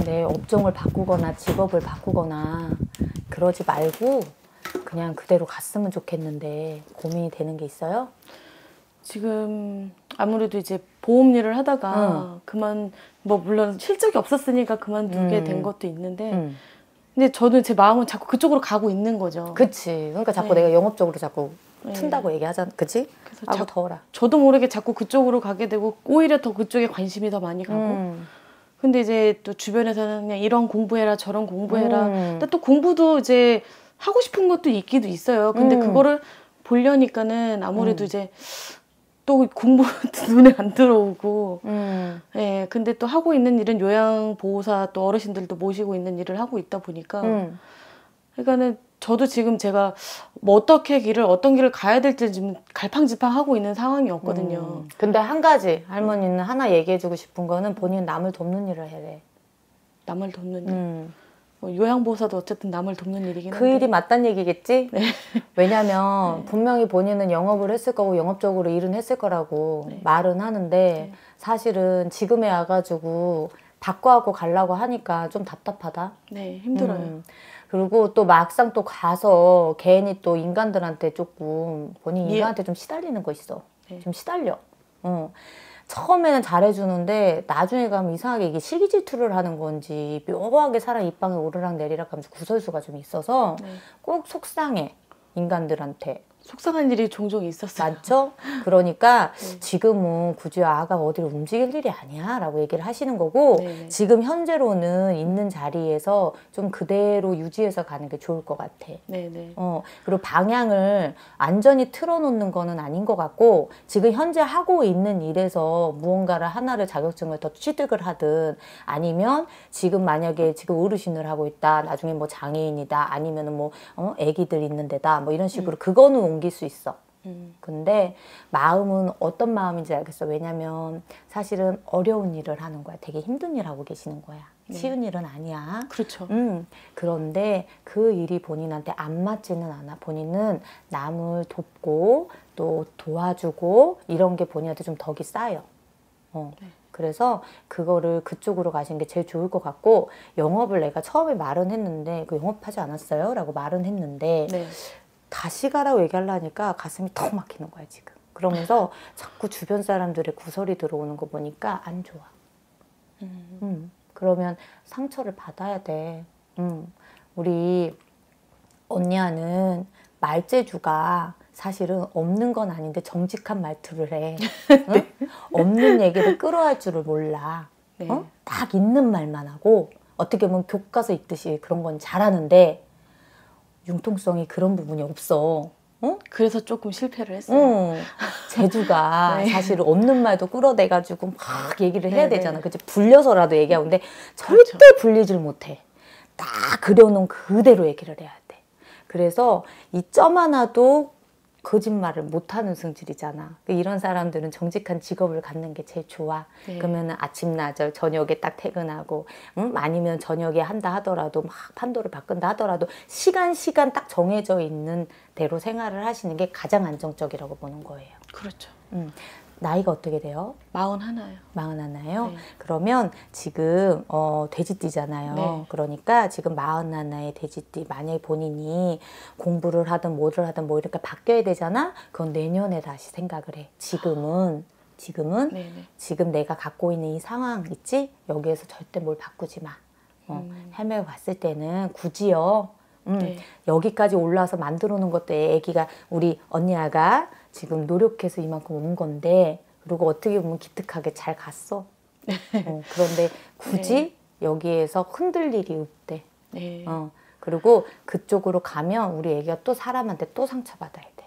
그래, 업종을 바꾸거나 직업을 바꾸거나 그러지 말고 그냥 그대로 갔으면 좋겠는데 고민이 되는 게 있어요? 지금 아무래도 이제 보험 일을 하다가 뭐 물론 실적이 없었으니까 그만두게 된 것도 있는데 근데 저는 제 마음은 자꾸 그쪽으로 가고 있는 거죠. 그치. 그러니까 자꾸 내가 영업적으로 자꾸 튼다고 얘기하잖아. 그치? 그래서 아이고 더워라. 저도 모르게 자꾸 그쪽으로 가게 되고 오히려 더 그쪽에 관심이 더 많이 가고 근데 이제 또 주변에서는 그냥 이런 공부해라 저런 공부해라 근데 또 공부도 이제 하고 싶은 것도 있기도 있어요. 근데 그거를 보려니까는 아무래도 이제 또 공부 눈에 안 들어오고 예, 근데 또 하고 있는 일은 요양보호사 또 어르신들도 모시고 있는 일을 하고 있다 보니까 그러니까는 저도 지금 제가 뭐 어떤 길을 가야 될지 지금 갈팡질팡하고 있는 상황이었거든요. 근데 한 가지 할머니는 하나 얘기해주고 싶은 거는 본인은 남을 돕는 일을 해래. 남을 돕는 일. 뭐 요양보호사도 어쨌든 남을 돕는 일이긴 한데 그 일이 맞단 얘기겠지? 네. 왜냐면 분명히 본인은 영업을 했을 거고 영업적으로 일은 했을 거라고 말은 하는데 사실은 지금에 와가지고 바꿔하고 가려고 하니까 좀 답답하다. 네, 힘들어요. 그리고 또 막상 또 가서 괜히 또 인간들한테 조금 본인 인간한테 좀 시달리는 거 있어. 좀 시달려. 처음에는 잘해주는데 나중에 가면 이상하게 이게 시기 질투를 하는 건지 묘하게 사람 입방에 오르락 내리락 하면서 구설수가 좀 있어서 꼭 속상해. 인간들한테. 속상한 일이 종종 있었어요. 맞죠? 그러니까 지금은 굳이 아가 어디를 움직일 일이 아니야 라고 얘기를 하시는 거고 지금 현재로는 있는 자리에서 좀 그대로 유지해서 가는 게 좋을 것 같아. 그리고 방향을 완전히 틀어놓는 거는 아닌 것 같고 지금 현재 하고 있는 일에서 무언가를 하나를 자격증을 더 취득을 하든 아니면 지금 만약에 지금 어르신을 하고 있다 나중에 뭐 장애인이다 아니면은 뭐 애기들 있는 데다 뭐 이런 식으로 그거는 옮길 수 있어. 근데 마음은 어떤 마음인지 알겠어. 왜냐면 사실은 어려운 일을 하는 거야. 되게 힘든 일 하고 계시는 거야. 쉬운 일은 아니야. 그렇죠. 그런데 그 일이 본인한테 안 맞지는 않아. 본인은 남을 돕고 또 도와주고 이런 게 본인한테 좀 덕이 쌓여. 그래서 그거를 그쪽으로 가시는 게 제일 좋을 것 같고 영업을 내가 처음에 말은 했는데 그 영업하지 않았어요? 라고 말은 했는데 다시 가라고 얘기하려니까 가슴이 턱 막히는 거야 지금. 그러면서 자꾸 주변 사람들의 구설이 들어오는 거 보니까 안 좋아. 그러면 상처를 받아야 돼. 우리 언니야는 말재주가 사실은 없는 건 아닌데 정직한 말투를 해. 없는 얘기를 끌어할 줄을 몰라. 딱 있는 말만 하고 어떻게 보면 교과서 읽듯이 그런 건 잘하는데 융통성이 그런 부분이 없어. 그래서 조금 실패를 했어요. 재주가 사실 없는 말도 끌어내가지고 막 얘기를 해야 되잖아. 그치? 불려서라도 얘기하고. 근데 절대 불리질 못해. 딱 그려놓은 그대로 얘기를 해야 돼. 그래서 이 점 하나도 거짓말을 못하는 성질이잖아. 이런 사람들은 정직한 직업을 갖는 게 제일 좋아. 그러면 아침, 낮을, 저녁에 딱 퇴근하고 아니면 저녁에 한다 하더라도 막 판도를 바꾼다 하더라도 시간 딱 정해져 있는 대로 생활을 하시는 게 가장 안정적이라고 보는 거예요. 그렇죠. 나이가 어떻게 돼요? 41이요. 41이요? 그러면 지금 돼지띠잖아요. 그러니까 지금 41의 돼지띠 만약에 본인이 공부를 하든 뭐를 하든 뭐 이렇게 바뀌어야 되잖아? 그건 내년에 다시 생각을 해. 지금은 지금 내가 갖고 있는 이 상황 있지? 여기에서 절대 뭘 바꾸지 마. 헤매고 갔을 때는 굳이요. 여기까지 올라와서 만들어 놓은 것도 애기가 우리 언니아가 지금 노력해서 이만큼 온 건데 그리고 어떻게 보면 기특하게 잘 갔어. 그런데 굳이 여기에서 흔들 일이 없대. 그리고 그쪽으로 가면 우리 애기가 또 사람한테 또 상처받아야 돼.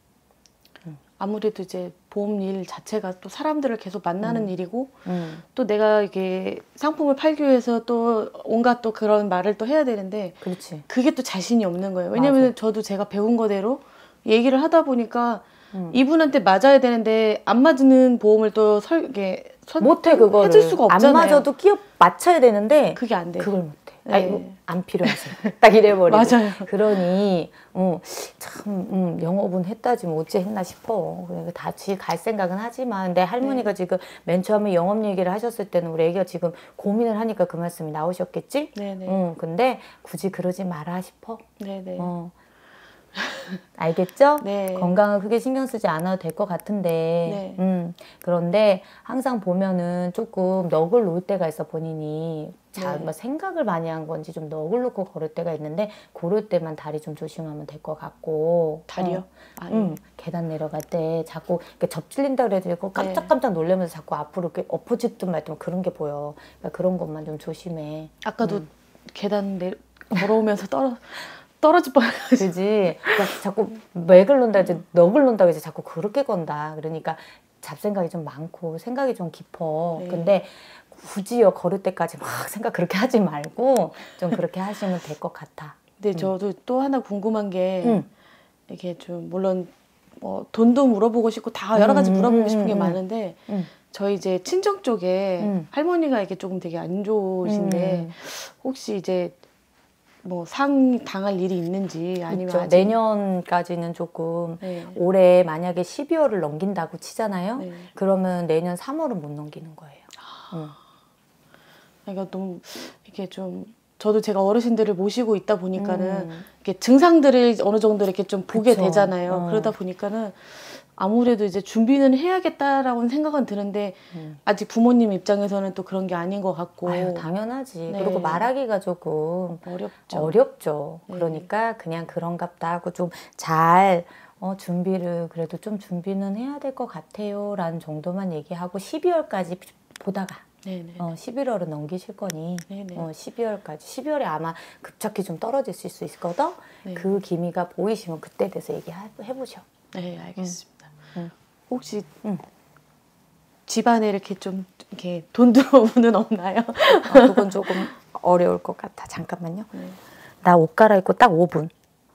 아무래도 이제 보험 일 자체가 또 사람들을 계속 만나는 일이고 또 내가 이게 상품을 팔기 위해서 또 온갖 또 그런 말을 또 해야 되는데 그렇지. 그게 또 자신이 없는 거예요. 왜냐면 저도 제가 배운 거대로 얘기를 하다 보니까 이분한테 맞아야 되는데 안 맞는 보험을 또 못해 그거를. 해줄 수가 없잖아요. 안 맞아도 끼어 맞춰야 되는데 그게 안 돼. 그걸 못해. 네. 아이고, 안 필요하세요. 딱 이래버리고. 맞아요. 그러니 참 영업은 했다지 뭐 어찌 했나 싶어. 그러니까 다시 갈 생각은 하지만 내 할머니가 네. 지금 맨 처음에 영업 얘기를 하셨을 때는 우리 애기가 지금 고민을 하니까 그 말씀이 나오셨겠지? 네네. 근데 굳이 그러지 마라 싶어. 네네. 알겠죠? 네. 건강을 크게 신경 쓰지 않아도 될 것 같은데 네. 그런데 항상 보면은 조금 넋을 놓을 때가 있어 본인이 자, 네. 뭐 생각을 많이 한 건지 좀 넋을 놓고 걸을 때가 있는데 그럴 때만 다리 좀 조심하면 될 것 같고 다리요? 계단 내려갈 때 자꾸 접질린다 그래도 깜짝깜짝 놀라면서 자꾸 앞으로 이렇게 엎어지든 말든 그런 게 보여. 그러니까 그런 것만 좀 조심해. 아까도 계단 걸어오면서 떨어질 뻔해가지고. 그지. 그러니까 자꾸 맥을 놓는다 이제 넋을 놓는다고 이제 자꾸 그렇게 건다. 그러니까 잡생각이 좀 많고 생각이 좀 깊어. 네. 근데 굳이요 걸을 때까지 막 생각 그렇게 하지 말고 좀 그렇게 하시면 될 것 같아. 근데 저도 또 하나 궁금한 게 이게 좀 물론 뭐 돈도 물어보고 싶고 다 여러 가지 물어보고 싶은 게 많은데 저희 이제 친정 쪽에 할머니가 이게 조금 되게 안 좋으신데 혹시 이제 뭐 상 당할 일이 있는지 아니면 아직... 내년까지는 조금 네. 올해 만약에 12월을 넘긴다고 치잖아요. 네. 그러면 내년 3월은 못 넘기는 거예요. 그러니까 너무 이게 좀 저도 제가 어르신들을 모시고 있다 보니까는 이렇게 증상들을 어느 정도 이렇게 좀 보게 그쵸. 되잖아요. 그러다 보니까는 아무래도 이제 준비는 해야겠다라고는 생각은 드는데 아직 부모님 입장에서는 또 그런 게 아닌 것 같고. 아유, 당연하지. 네. 그리고 말하기가 조금 어렵죠. 네. 그러니까 그냥 그런갑다 하고 좀 잘 준비를 그래도 좀 준비는 해야 될 것 같아요 라는 정도만 얘기하고 12월까지 보다가 11월은 넘기실 거니 12월까지 12월에 아마 급작히 좀 떨어질 수 있거든. 네. 그 기미가 보이시면 그때 돼서 얘기해보셔. 네, 알겠습니다. 혹시 집안에 이렇게 좀 이렇게 돈 들어오는 없나요? 그건 조금 어려울 것 같아. 잠깐만요. 나 옷 갈아입고 딱 5분.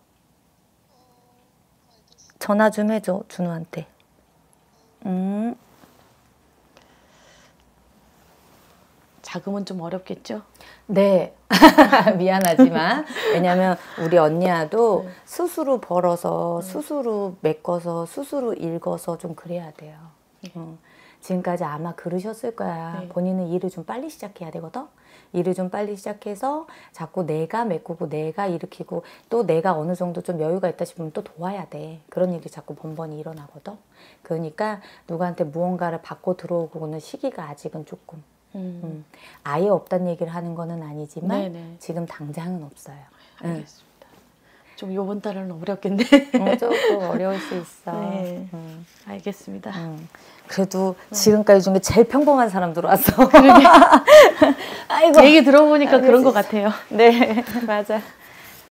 전화 좀 해줘 준우한테. 자금은 좀 어렵겠죠? 네. 미안하지만 왜냐면 우리 언니야도 스스로 벌어서 스스로 메꿔서 스스로 읽어서 좀 그래야 돼요. 지금까지 아마 그러셨을 거야. 본인은 일을 좀 빨리 시작해야 되거든. 일을 좀 빨리 시작해서 자꾸 내가 메꾸고 내가 일으키고 또 내가 어느 정도 좀 여유가 있다 싶으면 또 도와야 돼. 그런 일이 자꾸 번번이 일어나거든. 그러니까 누구한테 무언가를 받고 들어오고는 시기가 아직은 조금 아예 없다는 얘기를 하는 거는 아니지만 네네. 지금 당장은 없어요. 알겠습니다. 좀 이번 달은 어렵겠네. 조금 어려울 수 있어. 네. 알겠습니다. 그래도 지금까지 중에 제일 평범한 사람 들어왔어. 아이고. 얘기 들어보니까 그런 것 같아요. 네, 맞아.